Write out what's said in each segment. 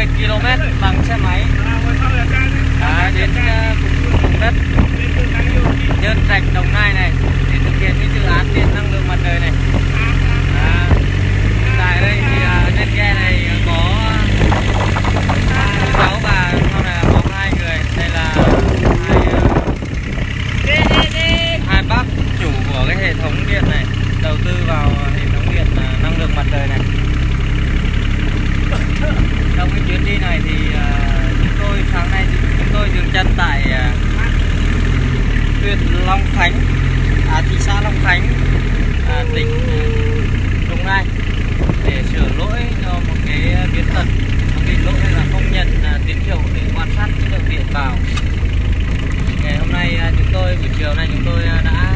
km bằng xe máy đến vùng đất Nhơn Trạch, Đồng Nai này để thực hiện cái dự án điện năng lượng mặt trời này. Tại đây thì trên ghe này có cháu và sau này là có hai người. Đây là hai bác chủ của cái hệ thống điện này, đầu tư vào hệ thống điện năng lượng mặt trời này. Trong cái chuyến đi này thì sáng nay chúng tôi dừng chân tại huyện Long Khánh, thị xã Long Khánh, tỉnh Đồng Nai để sửa lỗi cho một cái biến tật. Bị lỗi là không nhận tín hiệu để quan sát cái lượng điện vào. Ngày hôm nay buổi chiều nay chúng tôi đã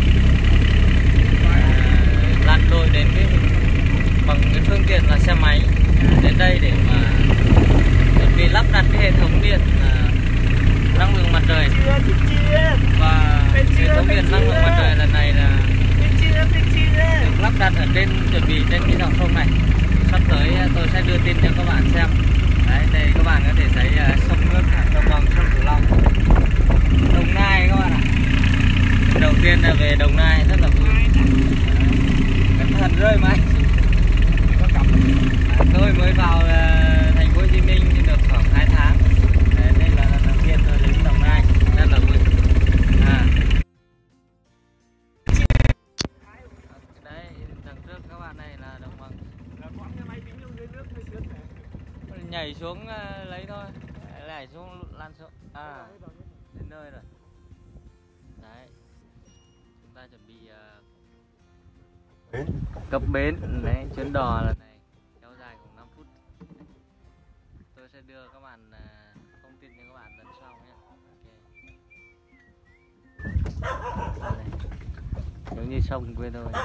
lặn lội đến bằng cái phương tiện là xe máy đến đây để mà chuẩn bị lắp đặt cái hệ thống điện năng lượng mặt trời. Và hệ thống điện năng lượng mặt trời lần này là được lắp đặt ở chuẩn bị trên cái dòng sông này. Sắp tới tôi sẽ đưa tin cho các bạn xem. Đấy, đây các bạn có thể thấy sông nước đồng bằng sông Cửu Long, Đồng Nai các bạn ạ. Đầu tiên là về Đồng Nai rất là vui. Cẩn thận rơi máy. Tôi mới vào thành phố Hồ Chí Minh được khoảng 2 tháng. Đây là lần đầu tiên tôi đến Đồng Nai, rất là vui. Đấy, đằng trước các bạn này là đồng bằng. Nhảy xuống lấy thôi, nhảy xuống lăn xuống. Đến nơi rồi. Đấy, chúng ta chuẩn bị cập bến. Đấy, chuyến đò lần này kéo dài khoảng 5 phút. Tôi sẽ đưa các bạn thông tin cho các bạn lần sau nhé. Okay. Giống như sông quê tôi.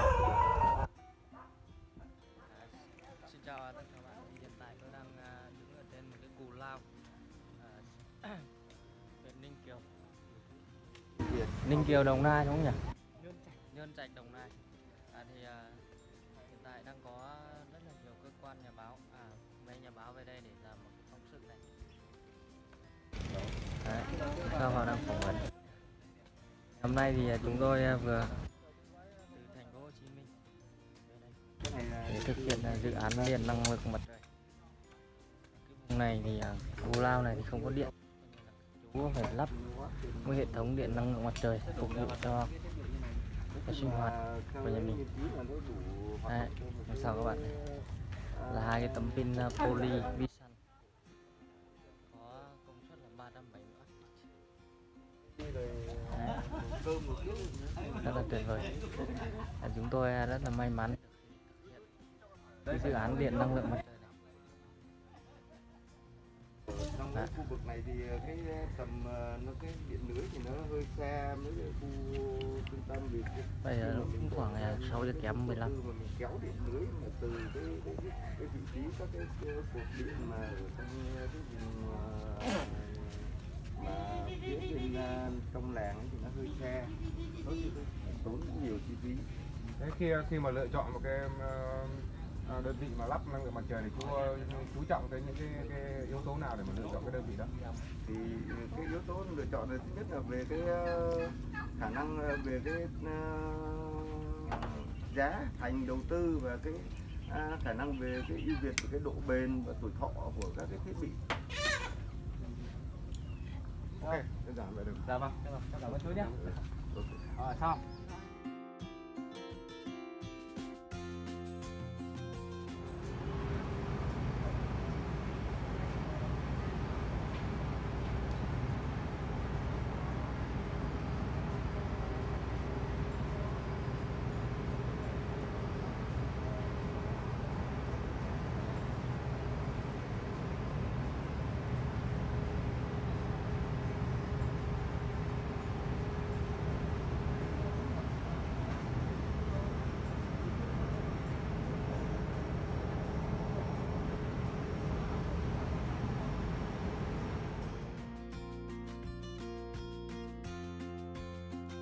Xin chào tất cả các bạn. Hiện tại tôi đang đứng ở trên một cái cù lao huyện Ninh Kiều. Ninh Kiều, Đồng Nai đúng không nhỉ? Nhơn Trạch, Đồng Nai. Hiện tại đang có rất là nhiều cơ quan nhà báo, mấy nhà báo về đây để làm một cái phóng sự này. Đấy, sao họ đang phỏng vấn. Hôm nay thì chúng tôi vừa từ thành phố Hồ Chí Minh để thực hiện dự án điện năng lượng mặt trời. Cái vùng này thì cù lao này thì không có điện, chú phải lắp một hệ thống điện năng lượng mặt trời phục vụ cho cái sinh hoạt của nhà mình. Đấy, sao các bạn này là hai cái tấm pin poly Visan có công suất là 370W. Rất là tuyệt vời. Chúng tôi rất là may mắn cái dự án điện năng lượng mặt trời này. Trong cái khu vực này thì cái tầm cái điện lưới thì nó hơi xa mấy cái khu trung tâm vì bây giờ cũng khoảng 6 giờ kém 15. Mình kéo điện lưới mà từ cái vị trí các cái cột điện mà ở trong cái vùng mà phía bên trong làng thì nó hơi xa, nó tốn nhiều chi phí. Thế khi mà lựa chọn một cái đơn vị mà lắp năng lượng mặt trời thì chú trọng tới những cái yếu tố nào để mà lựa chọn cái đơn vị đó? Thì cái yếu tố lựa chọn là thứ nhất là về cái khả năng, về cái giá thành đầu tư và cái khả năng về cái ưu việt về cái độ bền và tuổi thọ của các cái thiết bị. Ok, đơn giản vậy được. Dạ vâng, cảm ơn chú nhé. Xong.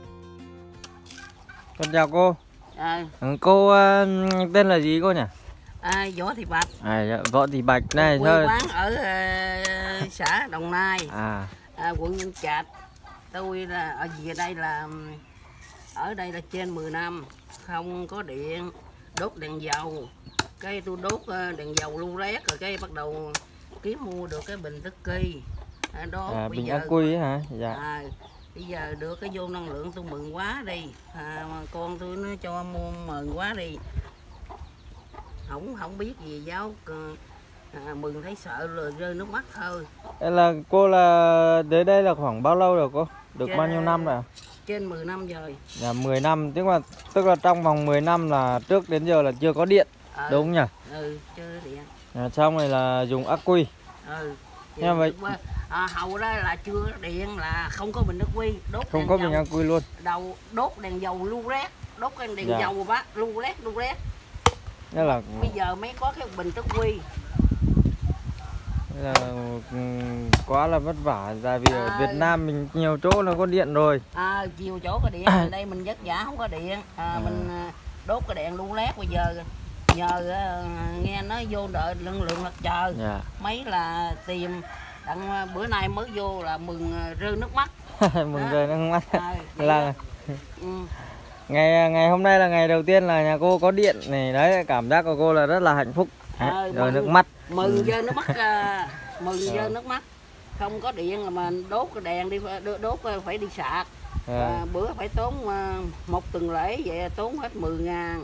Con chào cô. Cô tên là gì cô nhỉ? Võ Thị Bạch. Võ Thị Bạch này quê thôi. quán ở xã Đồng Nai, quận Nhân Trạch. Tôi là ở về đây là ở đây là trên 10 năm không có điện, đốt đèn dầu. Cái tôi đốt đèn dầu lu lét rồi cái bắt đầu kiếm mua được cái bình tức kỳ đó. Bình ắc quy hả? Dạ. Bây giờ được cái vô năng lượng tôi mừng quá đi. Con tôi nó cho mua mừng quá đi. Không biết gì giáo mừng thấy sợ rồi rơi nước mắt thôi. Là cô là đến đây là khoảng bao lâu rồi cô? Được bao nhiêu năm rồi? Trên 10 năm rồi. 10 năm, tức là trong vòng 10 năm là trước đến giờ là chưa có điện, đúng nhỉ? Chưa điện. Xong rồi là dùng ắc quy. Nhưng vậy hầu đó là chưa điện, là không có bình ắc quy, đốt không có bình ắc quy luôn. Đầu đốt đèn dầu lu lét, đốt cái đèn dầu bác lu lét. Là bây giờ mới có cái bình ắc quy. Là quá là vất vả, tại vì ở Việt Nam mình nhiều chỗ nó có điện rồi. Nhiều chỗ có điện, đây mình vất vả không có điện. Mình đốt cái đèn lu lét. Bây giờ nhờ nghe nói vô đợi năng lượng mặt trời, mấy là tìm đặng bữa nay mới vô là mừng rơi nước mắt. Mừng rơi nước mắt. Là ngày hôm nay là ngày đầu tiên là nhà cô có điện này đấy, cảm giác của cô là rất là hạnh phúc. Rồi nước mắt. Mừng rơi nước mắt. Mừng rơi nước mắt. Không có điện là mà đốt cái đèn đi, đốt phải đi sạc. Bữa phải tốn một tuần lễ vậy tốn hết 10.000.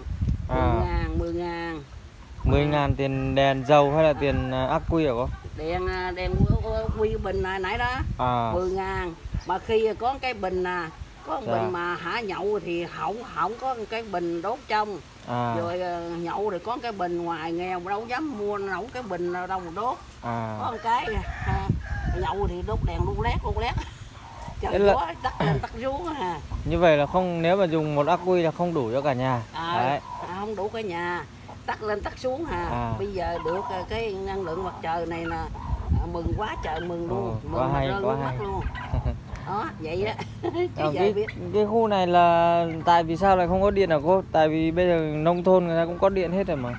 10.000 tiền đèn dầu hay là tiền ắc quy hả cô? Đèn quy bình nãy đó. 10.000. Mà khi có cái bình có một bình mà hả nhậu thì không có cái bình đốt trong. Rồi nhậu thì có cái bình ngoài, nghèo đâu dám mua nấu cái bình đâu mà đốt. Có một cái nhậu thì đốt đèn lu lét. Trời quá tắt lên tắt xuống ha. Như vậy là không, nếu mà dùng một ắc quy là không đủ cho cả nhà. Không đủ cả nhà, tắt lên tắt xuống ha. Bây giờ được cái năng lượng mặt trời này là mừng quá trời mừng luôn. Quá hay, quá hay luôn. Đó, vậy đó. Cái khu này là tại vì sao lại không có điện hả cô? Tại vì bây giờ nông thôn người ta cũng có điện hết rồi mà.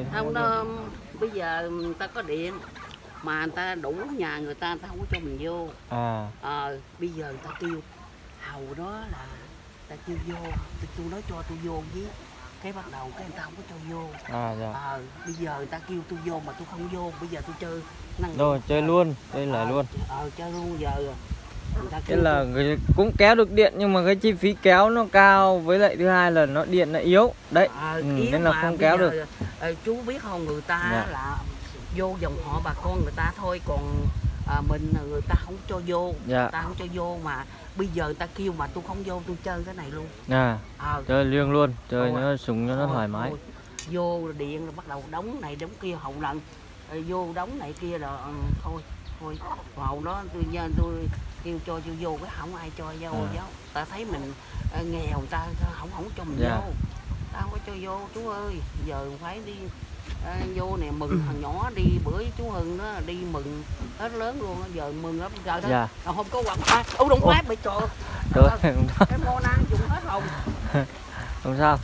Bây giờ người ta có điện mà người ta đủ nhà người ta không có cho mình vô. Bây giờ người ta kêu hầu đó là ta kêu vô, tôi nói cho tôi vô với cái bắt đầu cái người ta không có cho vô. Bây giờ người ta kêu tôi vô mà tôi không vô, bây giờ tôi chơi rồi chơi luôn, chơi lại luôn. Chơi luôn giờ. Thế là người cũng kéo được điện nhưng mà cái chi phí kéo nó cao, với lại thứ hai là nó điện nó yếu đấy. Yếu nên là không kéo được. Chú biết không, người ta là vô dòng họ bà con người ta thôi, còn mình người ta không cho vô. Người ta không cho vô mà bây giờ người ta kêu mà tôi không vô, tôi chơi cái này luôn. Chơi riêng luôn, chơi nó súng cho nó thoải mái. Vô điện rồi bắt đầu đóng này đóng kia, hậu lần vô đóng này kia rồi thôi hậu đó tôi kêu cho vô cái không ai cho vô. Ta thấy mình nghèo người ta không cho mình vô, ta không có cho vô chú ơi. Giờ phải đi vô nè mừng thằng nhỏ đi, bữa chú Hưng đó đi mừng hết lớn luôn, giờ mừng lắm giờ đó. Không có quạt đông quá bị trộn cái mô năng dùng hết hồng. Không sao.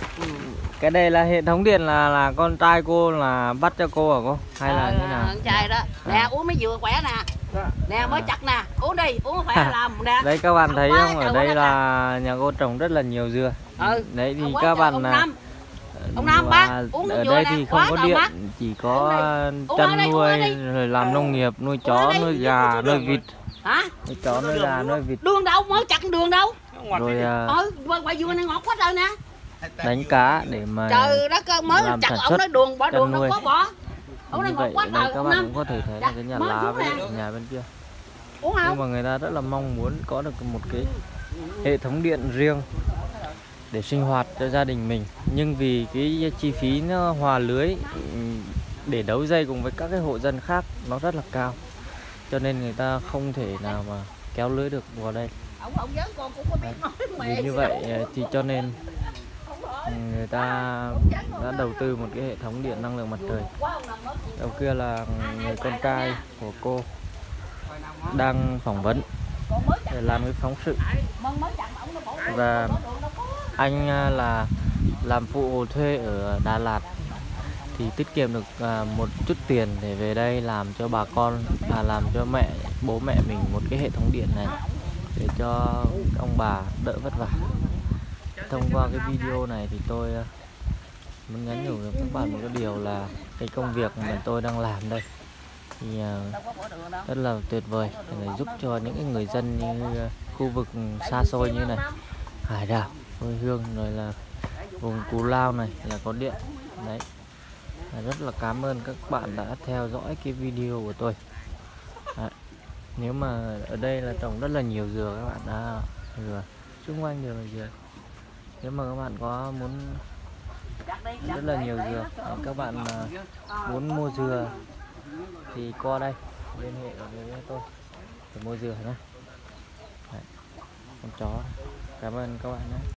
Cái đây là hệ thống điện là con trai cô là bắt cho cô hả cô? Hay là như nào? Con trai đó. Nè uống mấy dừa khỏe nè. Nè mới chặt nè, uống đi, uống khỏe làm nè. Đấy các bạn thấy không? Ở đây là nhà cô trồng rất là nhiều dừa. Đấy thì các bạn là ông Nam bác uống nước dừa ở đây nè, thì không có điện, chỉ có chăn nuôi rồi làm nông nghiệp, nuôi chó, nuôi gà, nuôi vịt. Nuôi chó, nuôi gà, nuôi vịt. Đường đâu mới chặt đường đâu? Rồi quả dừa này ngọt quá trời nè. Đánh cá để mà trời đất mới chặt ông nói đường bỏ đường đâu có bỏ. Ông như vậy ở đây các bạn cũng có thể thấy là cái nhà lá với nhà bên kia. Nhưng mà người ta rất là mong muốn có được một cái hệ thống điện riêng để sinh hoạt cho gia đình mình, nhưng vì cái chi phí nó hòa lưới để đấu dây cùng với các cái hộ dân khác nó rất là cao, cho nên người ta không thể nào mà kéo lưới được vào đây. Vì như vậy thì cho nên người ta đã đầu tư một cái hệ thống điện năng lượng mặt trời. Đầu kia là người con trai của cô đang phỏng vấn để làm cái phóng sự, và anh là làm phụ thuê ở Đà Lạt thì tiết kiệm được một chút tiền để về đây làm cho bà con, làm cho bố mẹ mình một cái hệ thống điện này để cho ông bà đỡ vất vả. Thông qua cái video này thì tôi muốn nhắn nhủ với các bạn một cái điều là cái công việc mà tôi đang làm đây thì rất là tuyệt vời để giúp cho những cái người dân như khu vực xa xôi như này, hải đảo, quê hương, rồi là vùng Cù Lao này là có điện đấy. Rất là cảm ơn các bạn đã theo dõi cái video của tôi. Nếu mà ở đây là trồng rất là nhiều dừa các bạn, dừa xung quanh đều là dừa. Nếu mà các bạn có muốn rất là nhiều dừa, các bạn muốn mua dừa thì qua đây liên hệ với tôi để mua dừa nhé. Con chó, cảm ơn các bạn nhé.